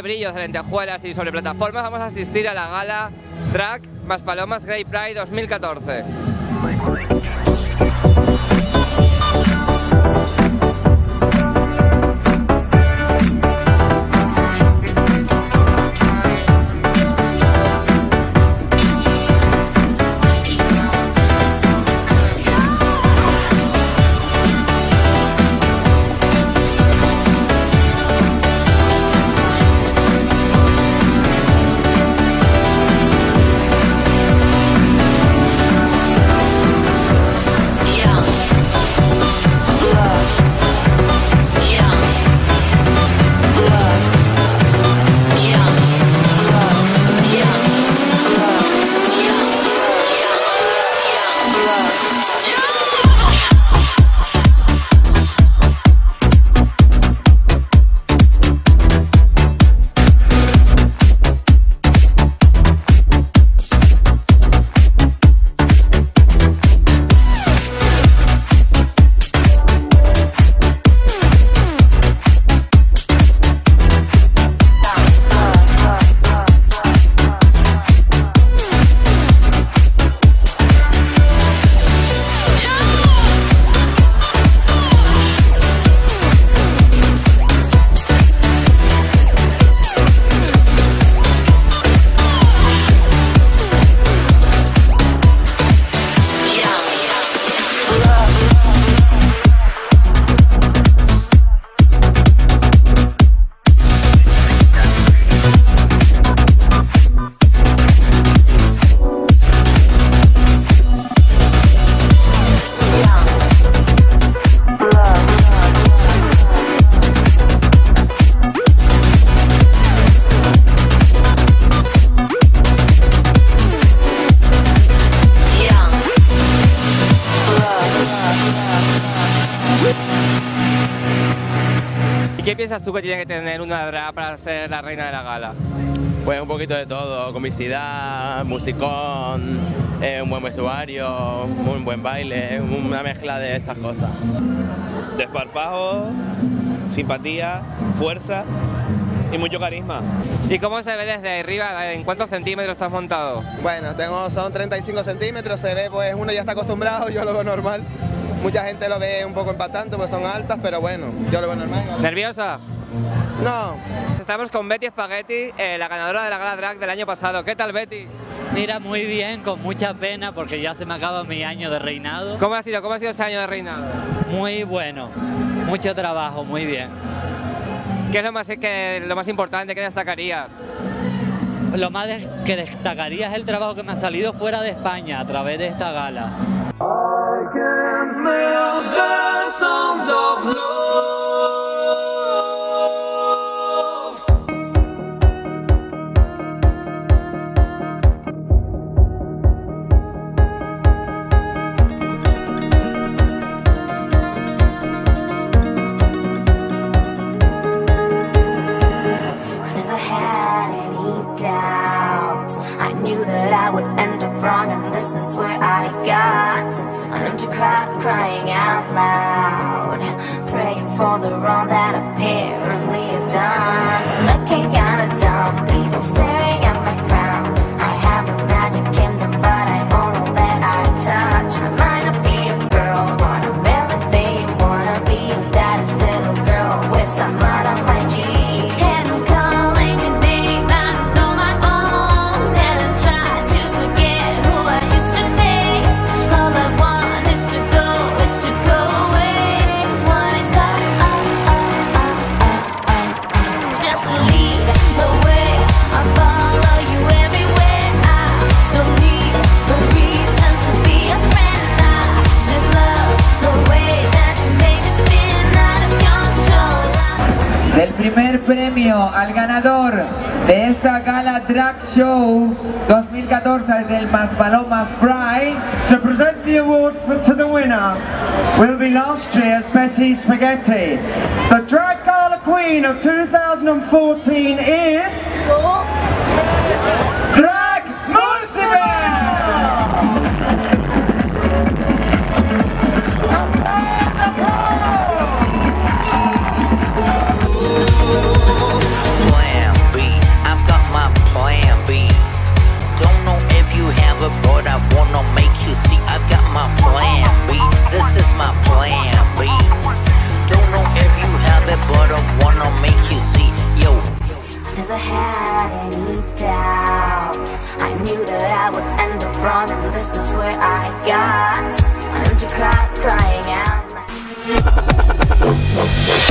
de brillos, de lentejuelas y sobre plataformas, vamos a asistir a la gala Drag Maspalomas Gay Pride 2014. ¿Y qué piensas tú que tiene que tener una drag para ser la reina de la gala? Pues un poquito de todo, comicidad, musicón, un buen vestuario, un buen baile, una mezcla de estas cosas. Desparpajo, simpatía, fuerza y mucho carisma. ¿Y cómo se ve desde arriba? ¿En cuántos centímetros estás montado? Bueno, son 35 centímetros, se ve, pues uno ya está acostumbrado, yo lo veo normal. Mucha gente lo ve un poco impactante, pues son altas, pero bueno, yo lo veo normal. ¿Nerviosa? No. Estamos con Betty Spaghetti, la ganadora de la gala drag del año pasado. ¿Qué tal, Betty? Mira, muy bien, con mucha pena porque ya se me acaba mi año de reinado. ¿Cómo ha sido ese año de reinado? Muy bueno, mucho trabajo, muy bien. ¿Qué es lo más importante que destacarías? Lo más que destacaría es el trabajo que me ha salido fuera de España a través de esta gala. Wrong, and this is where I got I'm to crying out loud, praying for the wrong that apparently I've done. Looking kinda dumb, people staring at my crown. I have a magic kingdom, but I own all that I touch. I might not be a girl, but I'm everything you wanna be. I'm daddy's little girl with some mud on my cheek. And I'm calling your name, I don't know my own. And I try to forget who I used to date. All I want is to go away. Wanna go, just lead the way. I follow you everywhere. I don't need a reason to be a friend. I just love the way that you make me spin out of control. Del primer premio al ganador de esta gala Drag Show 2014 del Maspalomas Pride. To present the award to the winner will be last year's Betty Spaghetti. The Drag Gala Queen of 2014 is... Drag Mulciber! Blam, wrong, and this is where I got. I'm to cry, crying out loud.